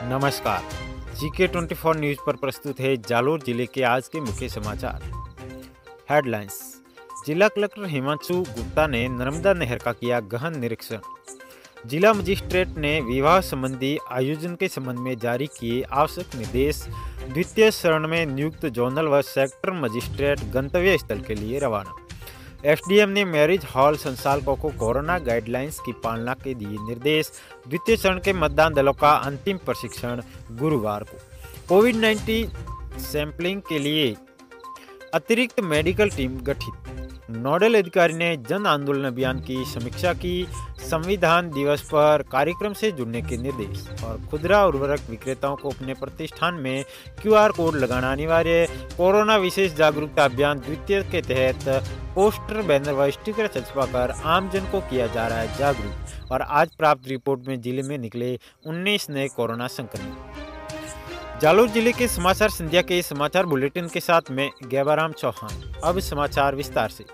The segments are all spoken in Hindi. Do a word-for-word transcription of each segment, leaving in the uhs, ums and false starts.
नमस्कार। जीके ट्वेंटी फोर न्यूज़ पर प्रस्तुत है जालोर जिले के आज के मुख्य समाचार। हेडलाइंस। जिला कलेक्टर हिमांशु गुप्ता ने नर्मदा नहर का किया गहन निरीक्षण। जिला मजिस्ट्रेट ने विवाह संबंधी आयोजन के संबंध में जारी किए आवश्यक निर्देश। द्वितीय चरण में नियुक्त जोनल व सेक्टर मजिस्ट्रेट गंतव्य स्थल के लिए रवाना। एसडीएम ने मैरिज हॉल संचालकों को कोरोना गाइडलाइंस की पालना के दिए निर्देश। द्वितीय चरण के मतदान दलों का अंतिम प्रशिक्षण गुरुवार को। कोविड नाइन्टीन सैंपलिंग के लिए अतिरिक्त मेडिकल टीम गठित। नोडल अधिकारी ने जन आंदोलन अभियान की समीक्षा की। संविधान दिवस पर कार्यक्रम से जुड़ने के निर्देश। और खुदरा उर्वरक विक्रेताओं को अपने प्रतिष्ठान में क्यूआर कोड लगाना अनिवार्य। कोरोना विशेष जागरूकता अभियान द्वितीय के तहत पोस्टर, बैनर व स्टिकर छपवाकर आमजन को किया जा रहा है जागरूक। और आज प्राप्त रिपोर्ट में जिले में निकले उन्नीस नए कोरोना संक्रमित। जालोर जिले के समाचार संध्या के समाचार बुलेटिन के साथ मैं गैबाराम चौहान। अब समाचार विस्तार से।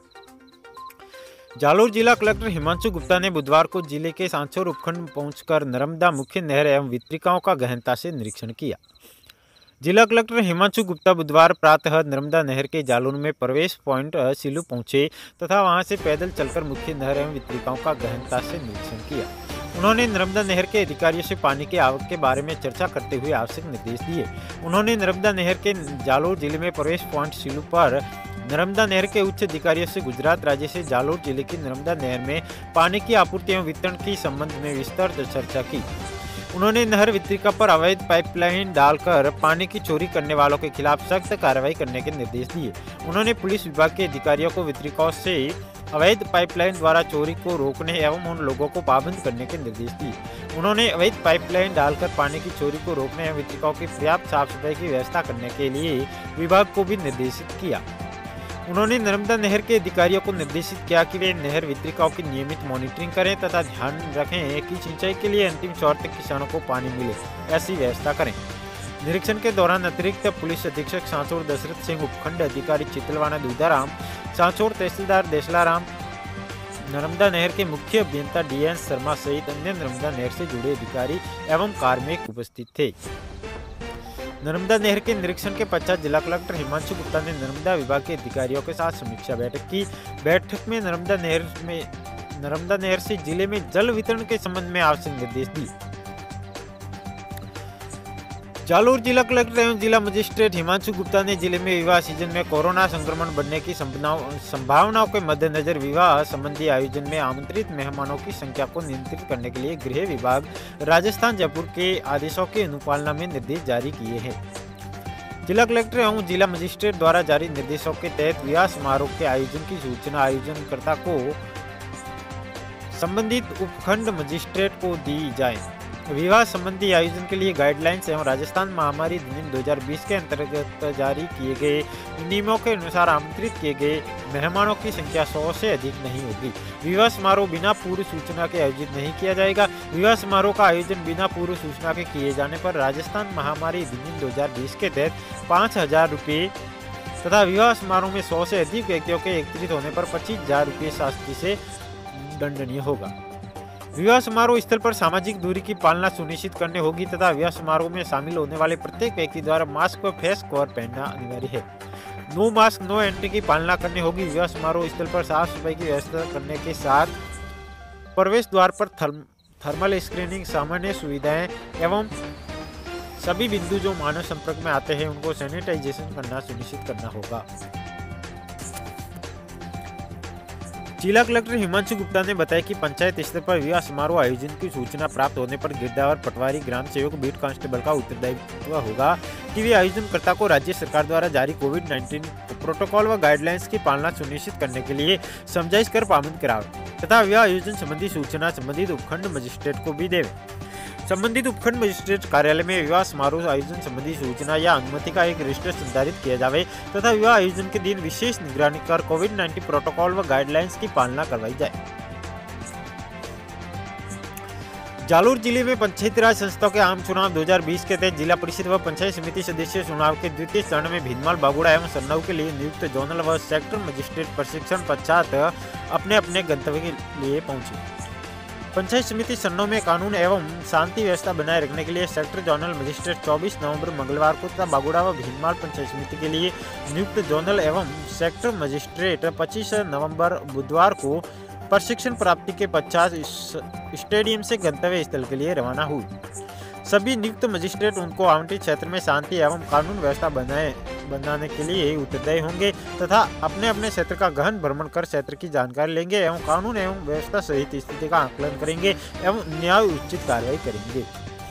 जालोर जिला कलेक्टर हिमांशु गुप्ता ने बुधवार को जिले के सांचौर उपखंड पहुंचकर नर्मदा मुख्य नहर एवं वितरिकाओं का गहनता से निरीक्षण किया। जिला कलेक्टर हिमांशु गुप्ता बुधवार प्रातः नर्मदा नहर के जालोर में प्रवेश पॉइंट सिलू पहुंचे तथा वहां से पैदल चलकर मुख्य नहर एवं वितरिकाओं का गहनता से निरीक्षण किया। उन्होंने नर्मदा नहर के अधिकारियों से पानी की आवक के बारे में चर्चा करते हुए आवश्यक निर्देश दिए। उन्होंने नर्मदा नहर के जालोर जिले में प्रवेश पॉइंट सिलू पर नर्मदा नहर के उच्च अधिकारियों से गुजरात राज्य से जालोर जिले की नर्मदा नहर में पानी की आपूर्ति एवं वितरण की संबंध में विस्तृत चर्चा की। उन्होंने नहर वितरिका पर अवैध पाइपलाइन डालकर पानी की चोरी करने वालों के खिलाफ सख्त कार्रवाई करने के निर्देश दिए। उन्होंने पुलिस विभाग के अधिकारियों को वितरिकाओं से अवैध पाइपलाइन द्वारा चोरी को रोकने एवं उन लोगों को पाबंद करने के निर्देश दिए। उन्होंने अवैध पाइपलाइन डालकर पानी की चोरी को रोकने एवं वितरिकाओं की पर्याप्त साफ सफाई की व्यवस्था करने के लिए विभाग को भी निर्देशित किया। उन्होंने नर्मदा नहर के अधिकारियों को निर्देशित किया कि वे नहर वितरिकाओं की नियमित मॉनिटरिंग करें तथा ध्यान रखें कि सिंचाई के लिए अंतिम छोर तक किसानों को पानी मिले, ऐसी व्यवस्था करें। निरीक्षण के दौरान अतिरिक्त पुलिस अधीक्षक सांचौर दशरथ सिंह, उपखंड अधिकारी चितलवाना दूधाराम, सांचौर तहसीलदार देसलाराम, नर्मदा नहर के मुख्य अभियंता डीएन शर्मा सहित अन्य नर्मदा नहर से जुड़े अधिकारी एवं कार्मिक उपस्थित थे। नर्मदा नहर के निरीक्षण के पश्चात जिला कलेक्टर हिमांशु गुप्ता ने नर्मदा विभाग के अधिकारियों के साथ समीक्षा बैठक की। बैठक में नर्मदा नहर में नर्मदा नहर से जिले में जल वितरण के संबंध में आवश्यक निर्देश दिए। जालोर जिला कलेक्टर एवं जिला मजिस्ट्रेट हिमांशु गुप्ता ने जिले में विवाह सीजन में कोरोना संक्रमण बढ़ने की संभावनाओं के मद्देनजर विवाह संबंधी आयोजन में आमंत्रित मेहमानों की संख्या को नियंत्रित करने के लिए गृह विभाग राजस्थान जयपुर के आदेशों की अनुपालना में निर्देश जारी किए हैं। जिला कलेक्टर एवं जिला मजिस्ट्रेट द्वारा जारी निर्देशों के तहत विवाह समारोह के आयोजन की सूचना आयोजनकर्ता को संबंधित उपखंड मजिस्ट्रेट को दी जाए। विवाह संबंधी आयोजन के लिए गाइडलाइंस एवं राजस्थान महामारी अधिनियम दो हज़ार बीस के अंतर्गत जारी किए गए नियमों के अनुसार आमंत्रित किए गए मेहमानों की संख्या सौ से अधिक नहीं होगी। विवाह समारोह बिना पूर्व सूचना के आयोजित नहीं किया जाएगा। विवाह समारोह का आयोजन बिना पूर्व सूचना के किए जाने पर राजस्थान महामारी अधिनियम दो हज़ार बीस के तहत पाँच हजार रुपये तथा विवाह समारोह में सौ से अधिक व्यक्तियों के एकत्रित होने पर पच्चीस हजार रुपये शास्ति से दंडनीय होगा। विवाह समारोह स्थल पर सामाजिक दूरी की पालना सुनिश्चित करनी होगी तथा विवाह समारोह में शामिल होने वाले प्रत्येक व्यक्ति द्वारा मास्क व फेस कवर पहनना अनिवार्य है। नो मास्क नो एंट्री की पालना करनी होगी। विवाह समारोह स्थल पर साफ सफाई की व्यवस्था करने के साथ प्रवेश द्वार पर थर्म, थर्मल स्क्रीनिंग, सामान्य सुविधाएं एवं सभी बिंदु जो मानव संपर्क में आते हैं उनको सैनिटाइजेशन करना सुनिश्चित करना होगा। जिला कलेक्टर हिमांशु गुप्ता ने बताया कि पंचायत स्तर पर विवाह समारोह आयोजन की सूचना प्राप्त होने पर गिरदावर, पटवारी, ग्राम सेवक, बीट कांस्टेबल का उत्तरदायित्व होगा कि वे आयोजनकर्ता को राज्य सरकार द्वारा जारी कोविड नाइन्टीन प्रोटोकॉल व गाइडलाइंस की पालना सुनिश्चित करने के लिए समझाइश कर पाबंद करावे तथा विवाह आयोजन संबंधी सूचना संबंधित उपखंड मजिस्ट्रेट को भी देवे। संबंधित उपखंड मजिस्ट्रेट कार्यालय में विवाह समारोह आयोजन संबंधी सूचना या अनुमति का एक रजिस्टर संचालित किया जाए तथा विवाह आयोजन के दिन विशेष निगरानी कर कोविड नाइन्टीन प्रोटोकॉल व गाइडलाइंस की पालना करवाई जाए। जालोर जिले में पंचायती राज संस्थाओं के आम चुनाव दो हज़ार बीस के तहत जिला परिषद व पंचायत समिति सदस्य चुनाव के द्वितीय चरण में भीनमाल, बागुड़ा एवं सन्नाऊ के लिए नियुक्त जोनल व सेक्टर मजिस्ट्रेट प्रशिक्षण पश्चात अपने अपने गंतव्य के लिए पहुंचे। पंचायत समिति सन्नो में कानून एवं शांति व्यवस्था बनाए रखने के लिए सेक्टर जोनल मजिस्ट्रेट चौबीस नवंबर मंगलवार को तथा बागुड़ा व भीनमाल पंचायत समिति के लिए नियुक्त जोनल एवं सेक्टर मजिस्ट्रेट पच्चीस नवंबर बुधवार को प्रशिक्षण प्राप्ति के पश्चात स्टेडियम से गंतव्य स्थल के लिए रवाना हुई। सभी नियुक्त मजिस्ट्रेट उनको आवंटित क्षेत्र में शांति एवं कानून व्यवस्था बनाए बनाने के लिए उत्तरदायी होंगे तथा अपने अपने क्षेत्र का गहन भ्रमण कर क्षेत्र की जानकारी लेंगे एवं कानून एवं व्यवस्था सहित स्थिति का आकलन करेंगे एवं न्याय उचित कार्रवाई करेंगे।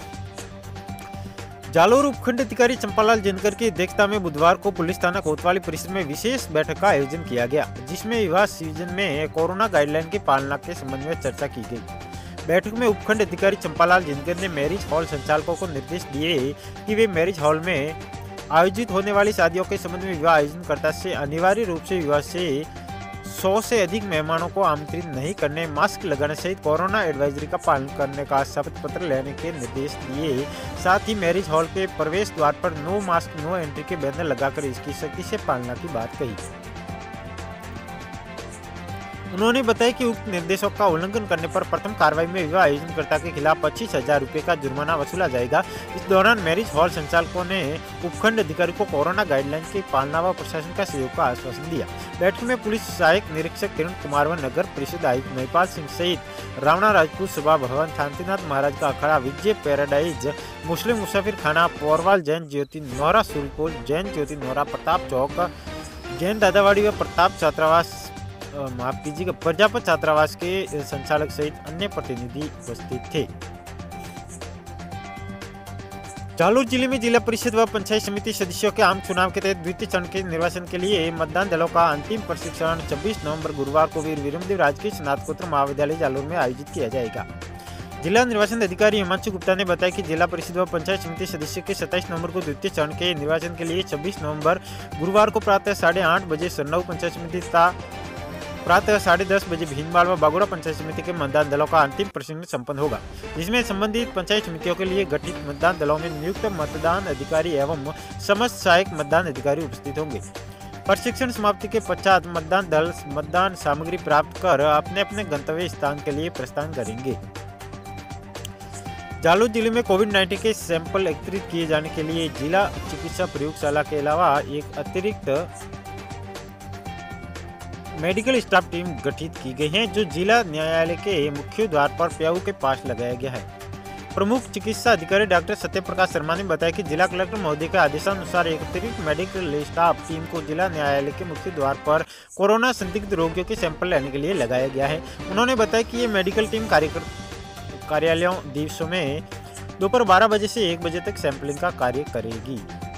जालोर उपखंड अधिकारी चंपालाल जिनकर की अध्यक्षता में बुधवार को पुलिस थाना कोतवाली परिसर में विशेष बैठक का आयोजन किया गया, जिसमें विवाह सीजन में कोरोना गाइडलाइन की पालना के संबंध में चर्चा की गई। बैठक में उपखंड अधिकारी चंपालाल जिनकर ने मैरिज हॉल संचालकों को निर्देश दिए कि वे मैरिज हॉल में आयोजित होने वाली शादियों के संबंध में विवाह आयोजनकर्ता से अनिवार्य रूप से विवाह से सौ से अधिक मेहमानों को आमंत्रित नहीं करने, मास्क लगाने सहित कोरोना एडवाइजरी का पालन करने का शपथ पत्र लेने के निर्देश दिए। साथ ही मैरिज हॉल के प्रवेश द्वार पर नो मास्क नो एंट्री के बैनर लगाकर इसकी सख्ती से पालना की बात कही। उन्होंने बताया कि उक्त निर्देशों का उल्लंघन करने पर प्रथम कार्रवाई में विवाह आयोजनकर्ता के खिलाफ पच्चीस हजार रुपये का जुर्माना वसूला जाएगा। इस दौरान मैरिज हॉल संचालकों ने उपखंड अधिकारी को कोरोना गाइडलाइन की पालना व प्रशासन का सहयोग का आश्वासन दिया। बैठक में पुलिस सहायक निरीक्षक किरण कुमार व नगर परिषद आयुक्त महिपाल सिंह सहित रावणा राजपूत सभा भवन, शांतिनाथ महाराज का अखाड़ा, विजय पैराडाइज, मुस्लिम मुसाफिर खाना, पोरवाल जैन ज्योति नोहरा, सूर्यपुर जैन ज्योति नोहरा, प्रताप चौक, जैन दादावाड़ी व प्रताप छात्रावास माफ कीजिएगा प्रजापत छात्रावास के संचालक सहित अन्य प्रतिनिधि उपस्थित थे। जालोर जिले में जिला परिषद व पंचायत समिति सदस्यों के आम चुनाव के तहत द्वितीय चरण के निर्वाचन के लिए मतदान दलों का अंतिम प्रशिक्षण छब्बीस नवंबर गुरुवार को वीर विरमदेव राजकीय स्नातकोत्तर महाविद्यालय जालोर में आयोजित किया जाएगा। जिला निर्वाचन अधिकारी हिमांशु गुप्ता ने बताया कि जिला परिषद व पंचायत समिति सदस्य के सत्ताईस नवंबर को द्वितीय चरण के निर्वाचन के लिए छब्बीस नवंबर गुरुवार को प्रातः साढ़े आठ बजे सन्नऊ पंचायत समिति तथा प्रातः साढ़े दस बजे भीनमाल व बागुड़ा पंचायत समिति के मतदान दलों का अंतिम प्रशिक्षण संपन्न होगा, जिसमें संबंधित पंचायत समितियों के लिए गठित मतदान दलों में नियुक्त मतदान अधिकारी एवं समस्त सहायक मतदान अधिकारी उपस्थित होंगे। प्रशिक्षण समाप्ति के पश्चात मतदान दल मतदान सामग्री प्राप्त कर अपने अपने गंतव्य स्थान के लिए प्रस्थान करेंगे। जालोर जिले में कोविड नाइन्टीन के सैंपल एकत्रित किए जाने के लिए जिला चिकित्सा प्रयोगशाला के अलावा एक अतिरिक्त मेडिकल स्टाफ टीम गठित की गई है, जो जिला न्यायालय के मुख्य द्वार पर प्याऊ के पास लगाया गया है। प्रमुख चिकित्सा अधिकारी डॉक्टर सत्य प्रकाश शर्मा ने बताया कि जिला कलेक्टर महोदय के आदेशानुसार एक अतिरिक्त मेडिकल स्टाफ टीम को जिला न्यायालय के मुख्य द्वार पर कोरोना संदिग्ध रोगियों के सैंपल लेने के लिए लगाया गया है। उन्होंने बताया कि ये मेडिकल टीम कार्यालयों दिवसों में दोपहर बारह बजे से एक बजे तक सैंपलिंग का कार्य करेगी।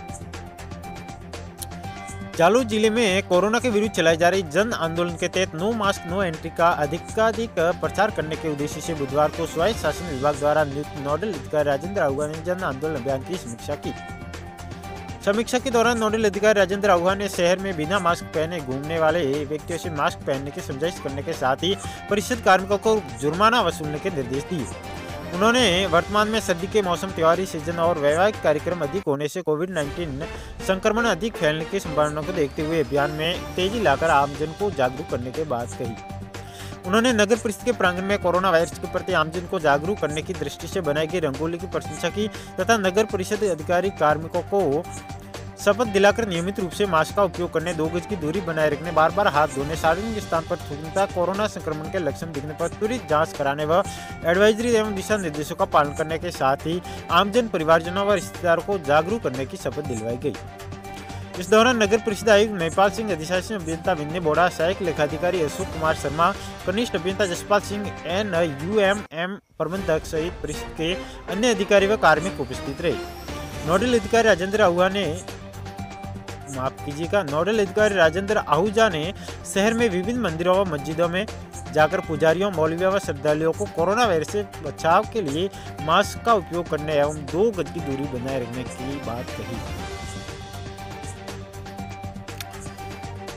जालोर जिले में कोरोना के विरुद्ध चलाई जा रही जन आंदोलन के तहत नो मास्क नो एंट्री का अधिकाधिक प्रचार करने के उद्देश्य से बुधवार को स्वायत्त शासन विभाग द्वारा नियुक्त नोडल अधिकारी राजेंद्र आहूजा ने जन आंदोलन अभियान की समीक्षा की। समीक्षा के दौरान नोडल अधिकारी राजेंद्र आहूजा ने शहर में बिना मास्क पहने घूमने वाले व्यक्तियों से मास्क पहनने की समझाइश करने के साथ ही परिषद कार्मिकों को जुर्माना वसूलने के निर्देश दिए। उन्होंने वर्तमान में सर्दी के मौसम, त्योहारी सीजन और वैवाहिक कार्यक्रम अधिक होने से कोविड नाइन्टीन संक्रमण अधिक फैलने की संभावना को देखते हुए अभियान में तेजी लाकर आमजन को जागरूक करने की बात कही। उन्होंने नगर परिषद के प्रांगण में कोरोना वायरस के प्रति आमजन को जागरूक करने की दृष्टि से बनाई गई रंगोली की प्रशंसा की तथा नगर परिषद अधिकारी कार्मिकों को शपथ दिलाकर नियमित रूप से मास्क का उपयोग करने, दो गज की दूरी बनाए रखने, बार बार हाथ धोने, सार्वजनिक स्थान पर थूकना, कोरोना संक्रमण के लक्षण दिखने पर त्वरित जांच कराने व एडवाइजरी एवं दिशा निर्देशों का पालन करने के साथ ही आमजन, परिवारजनों व रिश्तेदारों को जागरूक करने की शपथ दिलवाई गई। इस दौरान नगर परिषद आयुक्त महिपाल सिंह, अधिशासी अभियंता विन्ने बोड़ा, सहायक लेखाधिकारी अशोक कुमार शर्मा, कनिष्ठ अभियंता Jaspal Singh, N U M M प्रबंधक सहित परिषद के अन्य अधिकारी व कार्मिक उपस्थित रहे। नोडल अधिकारी राजेंद्र आहूजा ने माफ कीजिएगा नोडल अधिकारी राजेंद्र आहूजा ने शहर में विभिन्न मंदिरों व मस्जिदों में जाकर पुजारियों, मौलवियों व श्रद्धालुओं को कोरोना वायरस से बचाव के लिए मास्क का उपयोग करने एवं दो गज की दूरी बनाए रखने की बात कही।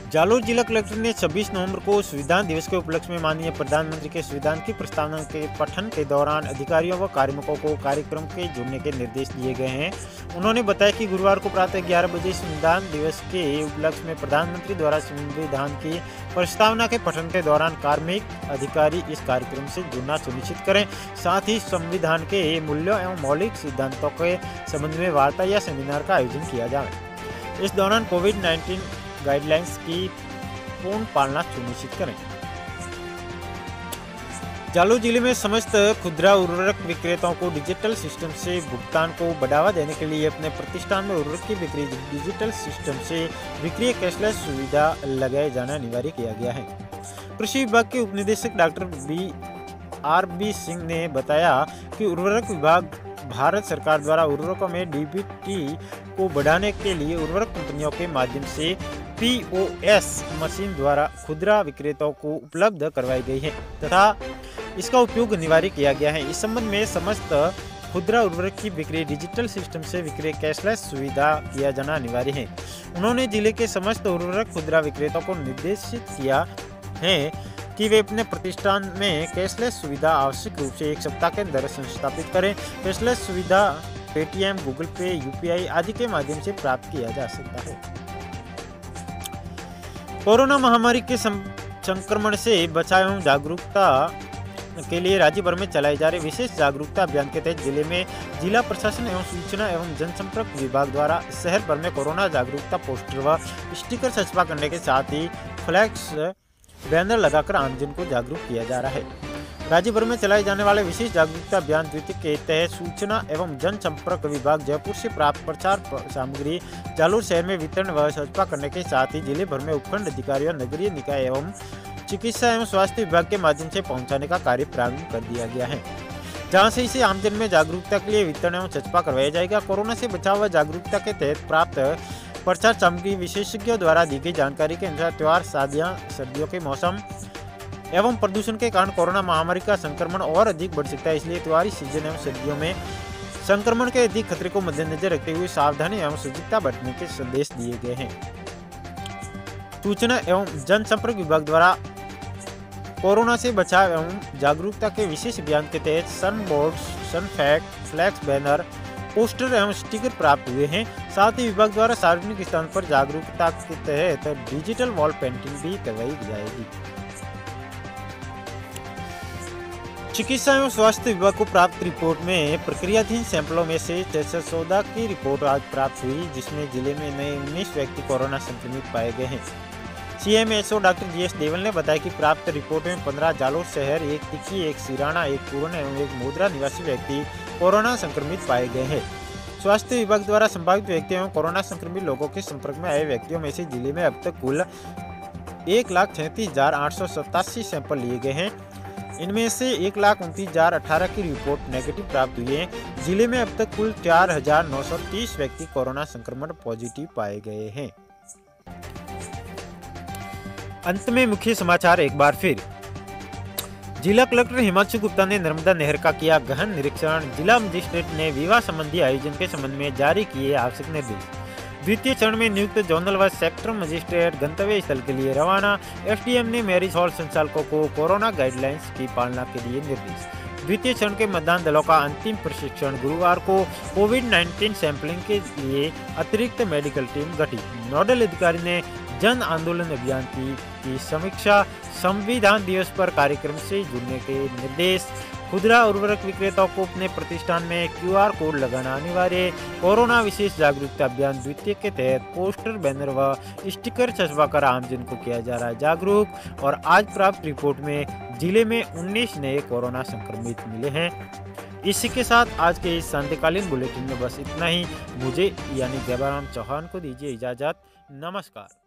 जालोर जिला कलेक्टर ने छब्बीस नवंबर को संविधान दिवस के उपलक्ष्य में माननीय प्रधानमंत्री के संविधान की प्रस्तावना के पठन के दौरान अधिकारियों व कार्मिकों को कार्यक्रम के जुड़ने के निर्देश दिए गए हैं। उन्होंने बताया कि गुरुवार को प्रातः ग्यारह बजे संविधान दिवस के उपलक्ष्य में प्रधानमंत्री द्वारा संविधान की प्रस्तावना के पठन के दौरान कार्मिक अधिकारी इस कार्यक्रम से जुड़ना सुनिश्चित करें। साथ ही संविधान के मूल्यों एवं मौलिक सिद्धांतों के संबंध में वार्ता या सेमिनार का आयोजन किया जाए। इस दौरान कोविड नाइन्टीन गाइडलाइंस की पूर्ण पालना सुनिश्चित करें। जालोर जिले में समस्त खुदरा उर्वरक विक्रेताओं को डिजिटल सिस्टम से भुगतान को बढ़ावा देने के लिए अपने प्रतिष्ठान में उर्वरक की बिक्री डिजिटल सिस्टम से बिक्री कैशलेस सुविधा लगाए जाना अनिवार्य किया गया है। कृषि विभाग के उपनिदेशक doctor B R B Singh ने बताया कि उर्वरक विभाग भारत सरकार द्वारा उर्वरकों में डीबीटी को बढ़ाने के लिए उर्वरक कंपनियों के माध्यम से पी ओ एस मशीन द्वारा खुदरा विक्रेताओं को उपलब्ध करवाई गई है तथा इसका उपयोग अनिवार्य किया गया है। इस संबंध में समस्त खुदरा उर्वरक की बिक्री डिजिटल सिस्टम से बिक्री कैशलेस सुविधा किया जाना अनिवार्य है। उन्होंने जिले के समस्त उर्वरक खुदरा विक्रेताओं को निर्देशित किया है कि वे अपने प्रतिष्ठान में कैशलेस सुविधा आवश्यक रूप से एक सप्ताह के अंदर संस्थापित करें। कैशलेस सुविधा पेटीएम, गूगल पे, यूपीआई आदि के माध्यम से प्राप्त किया जा सकता है। कोरोना महामारी के संक्रमण से बचाव एवं जागरूकता के लिए राज्य भर में चलाए जा रहे विशेष जागरूकता अभियान के तहत जिले में जिला प्रशासन एवं सूचना एवं जनसंपर्क विभाग द्वारा शहर भर में कोरोना जागरूकता पोस्टर व स्टिकर छपा करने के साथ ही फ्लैक्स बैनर लगाकर आमजन को जागरूक किया जा रहा है। राज्य भर में चलाए जाने वाले विशेष जागरूकता अभियान द्वितीय के तहत सूचना एवं जनसंपर्क विभाग जयपुर से प्राप्त प्रचार सामग्री जालोर शहर में वितरण व छपा करने के साथ ही जिले भर में उपखंड अधिकारियों, नगरीय निकाय एवं चिकित्सा एवं स्वास्थ्य विभाग के माध्यम से पहुंचाने का कार्य प्रारंभ कर दिया गया है, जहां से इसे आमजन में जागरूकता के लिए वितरण एवं छपा करवाया जाएगा। कोरोना से बचाव व जागरूकता के तहत प्राप्त प्रचार सामग्री विशेषज्ञों द्वारा दी गई जानकारी के अनुसार त्योहार, शादियां, सर्दियों के मौसम एवं प्रदूषण के कारण कोरोना महामारी का संक्रमण और अधिक बढ़ सकता है, इसलिए त्योहारी सीजन एवं सर्दियों में संक्रमण के अधिक खतरे को मद्देनजर रखते हुए सावधानी एवं सजगता बरतने के संदेश दिए गए हैं। सूचना एवं जनसंपर्क विभाग द्वारा कोरोना से बचाव एवं जागरूकता के विशेष अभियान के तहत sun boards, sun fact, flex banner, poster एवं स्टिकर प्राप्त हुए हैं। साथ ही विभाग द्वारा सार्वजनिक स्थान पर जागरूकता के तहत डिजिटल वॉल पेंटिंग भी करवाई जाएगी। चिकित्सा एवं स्वास्थ्य विभाग को प्राप्त रिपोर्ट में प्रक्रियाधीन सैंपलों में से छह सौ चौदह की रिपोर्ट आज प्राप्त हुई, जिसमें जिले में नए उन्नीस व्यक्ति कोरोना संक्रमित पाए गए हैं। CMHO doctor G S Deval ने बताया कि प्राप्त रिपोर्ट में पंद्रह जालोर शहर, एक तिखी, एक सिराना, एक पूर्ण एवं एक मोदरा निवासी व्यक्ति कोरोना संक्रमित पाए गए हैं। स्वास्थ्य विभाग द्वारा संभावित व्यक्तियों एवं कोरोना संक्रमित लोगों के संपर्क में आए व्यक्तियों में से जिले में अब तक कुल एक लाख तैंतीस हजार आठ सौ सतासी सैंपल लिए गए हैं। इनमें से एक लाख उनतीस हजार अठारह की रिपोर्ट नेगेटिव प्राप्त हुई है। जिले में अब तक कुल चार हजार नौ सौ तीस व्यक्ति कोरोना संक्रमण पॉजिटिव पाए गए हैं। अंत में मुख्य समाचार एक बार फिर। जिला कलेक्टर हिमांशु गुप्ता ने नर्मदा नहर का किया गहन निरीक्षण। जिला मजिस्ट्रेट ने विवाह संबंधी आयोजन के संबंध में जारी किए आवश्यक निर्देश। द्वितीय चरण में नियुक्त जोनल व सेक्टर मजिस्ट्रेट गंतव्य स्थल के लिए रवाना। एसडीएम ने मैरिज हॉल संचालकों को कोरोना गाइडलाइंस की पालना के लिए निर्देश। द्वितीय चरण के मतदान दलों का अंतिम प्रशिक्षण गुरुवार को। कोविड नाइन्टीन सैंपलिंग के लिए अतिरिक्त मेडिकल टीम गठित। नोडल अधिकारी ने जन आंदोलन अभियान की, की समीक्षा। संविधान दिवस पर कार्यक्रम से जुड़ने के निर्देश। खुदरा उर्वरक विक्रेताओं को अपने प्रतिष्ठान में क्यूआर कोड लगाना अनिवार्य। कोरोना विशेष जागरूकता अभियान द्वितीय के तहत पोस्टर, बैनर व स्टिकर छपवाकर आमजन को किया जा रहा है जागरूक। और आज प्राप्त रिपोर्ट में जिले में उन्नीस नए कोरोना संक्रमित मिले हैं। इसी के साथ आज के इस संध्याकालीन बुलेटिन में बस इतना ही। मुझे यानी देवाराम चौहान को दीजिए इजाजत। नमस्कार।